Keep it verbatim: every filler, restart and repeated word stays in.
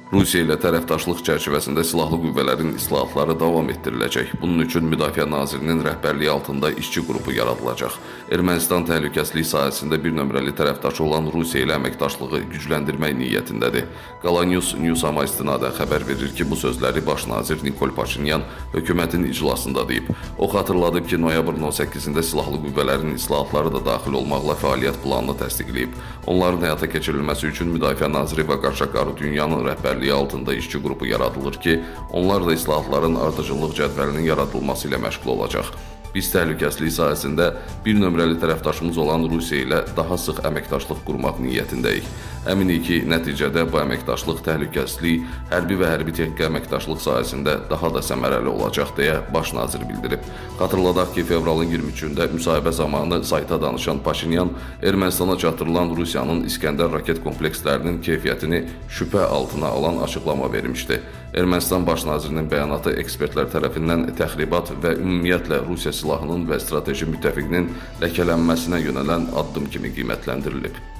Rusiya ilə tərəfdaşlıq çərçivəsində silahlı qüvvələrin islahatları davam etdiriləcək. Bunun üçün Müdafiə Nazirinin rəhbərliyi altında işçi qrupu yaradılacaq. Ermənistan təhlükəsizlik sahəsində bir nömrəli tərəfdaşı olan Rusiya ilə əməkdaşlığı gücləndirmək niyyətindədir. Qalanews Newsama istinadən xəbər verir ki, bu sözləri Baş nazir Nikol Paşinyan hökumətin iclasında deyib. O xatırladıb ki, noyabrın on səkkizində silahlı qüvvələrin islahatları da daxil olmaqla fəaliyyət planını təsdiqləyib. Onların həyata keçirilməsi üçün Müdafiə Naziri Vakar Qarudunyanın rəhbərliyi altında işçi qrupu yaradılır ki, onlar da islahatların ardıcıllıq cədvəlinin yaradılması ilə məşğul olacaq. Biz təhlükəsizlik sahəsində bir nömrəli tərəfdaşımız olan Rusiya ilə daha sıx əməkdaşlıq qurmaq niyyətindəyik. Əminik ki, nəticədə bu əməkdaşlıq təhlükəsizlik, hərbi və hərbi texniki əməkdaşlıq sahəsində daha da səmərəli olacaq deyə Baş nazir bildirib. Xatırladaq ki, fevralın iyirmi üçündə müsahibə zamanı sayta danışan Paşinyan Ermənistana çatdırılan Rusiyanın İskəndər raket komplekslərinin keyfiyyətini şübhə altına alan açıqlama vermişdi. Ermənistan Baş nazirinin bəyanatı ekspertlər tərəfindən təxribat və ümumiyyətlə Rusiya silahının və strateji müttəfiqinin ləkələnməsinə yönələn addım kimi qiymətləndirilib.